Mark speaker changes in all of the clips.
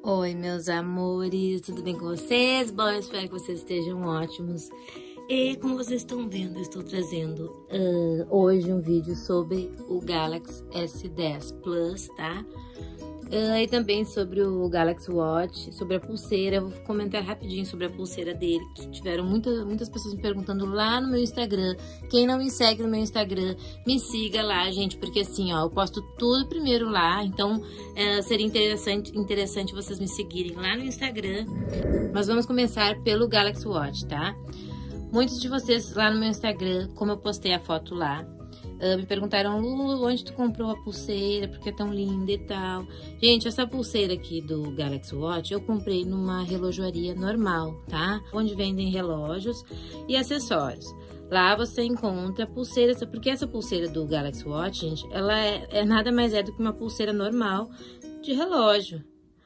Speaker 1: Oi, meus amores, tudo bem com vocês? Bom, eu espero que vocês estejam ótimos. E como vocês estão vendo, eu estou trazendo hoje um vídeo sobre o Galaxy S10 Plus, tá? E também sobre o Galaxy Watch, sobre a pulseira. Eu vou comentar rapidinho sobre a pulseira dele, que tiveram muitas pessoas me perguntando lá no meu Instagram. Quem não me segue no meu Instagram, me siga lá, gente, porque assim, ó, eu posto tudo primeiro lá, então seria interessante vocês me seguirem lá no Instagram. Mas vamos começar pelo Galaxy Watch, tá? Muitos de vocês lá no meu Instagram, como eu postei a foto lá, me perguntaram, Lu, onde tu comprou a pulseira, porque é tão linda e tal. Gente, essa pulseira aqui do Galaxy Watch eu comprei numa relojoaria normal, tá? Onde vendem relógios e acessórios. Lá você encontra pulseiras, porque essa pulseira do Galaxy Watch, gente, ela é nada mais do que uma pulseira normal de relógio,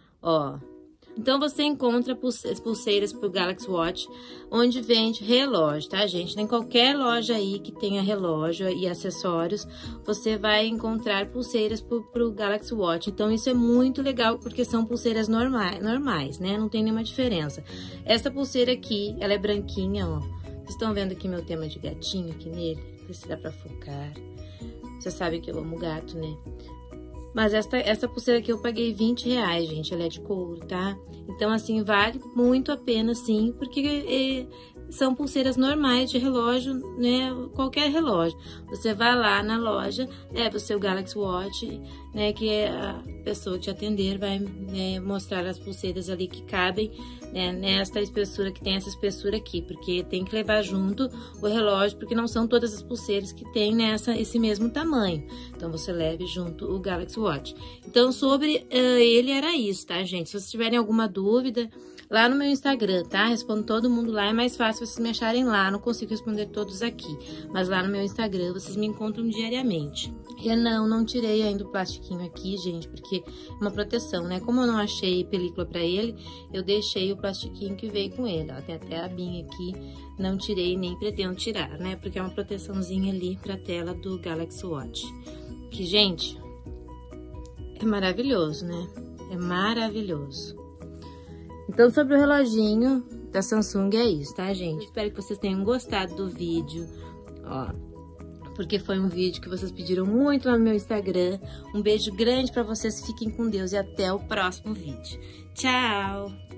Speaker 1: ó. Então, você encontra pulseiras pro Galaxy Watch, onde vende relógio, tá, gente? Em qualquer loja aí que tenha relógio e acessórios, você vai encontrar pulseiras pro Galaxy Watch. Então, isso é muito legal, porque são pulseiras normais, né? Não tem nenhuma diferença. Essa pulseira aqui, ela é branquinha, ó. Vocês estão vendo aqui meu tema de gatinho aqui nele? Não sei se dá pra focar. Você sabe que eu amo gato, né? Mas essa pulseira aqui eu paguei R$20, gente. Ela é de couro, tá? Então, assim, vale muito a pena, sim. Porque são pulseiras normais de relógio, né? Qualquer relógio. Você vai lá na loja, leva o seu Galaxy Watch, né? Que a pessoa que te atender vai mostrar as pulseiras ali que cabem, né, nesta espessura, que tem essa espessura aqui. Porque tem que levar junto o relógio, porque não são todas as pulseiras que tem esse mesmo tamanho. Então, você leve junto o Galaxy Watch. Então, sobre ele era isso, tá, gente? Se vocês tiverem alguma dúvida, lá no meu Instagram, tá? Respondo todo mundo lá, é mais fácil vocês me acharem lá, não consigo responder todos aqui. Mas lá no meu Instagram, vocês me encontram diariamente. E não tirei ainda o plastiquinho aqui, gente, porque é uma proteção, né? Como eu não achei película pra ele, eu deixei o plastiquinho que veio com ele, ó. Tem até a abinha aqui, não tirei nem pretendo tirar, né? Porque é uma proteçãozinha ali pra tela do Galaxy Watch. Que, gente, é maravilhoso, né? É maravilhoso. Então, sobre o reloginho da Samsung é isso, tá, gente? Eu espero que vocês tenham gostado do vídeo, ó. Porque foi um vídeo que vocês pediram muito lá no meu Instagram. Um beijo grande pra vocês, fiquem com Deus e até o próximo vídeo. Tchau!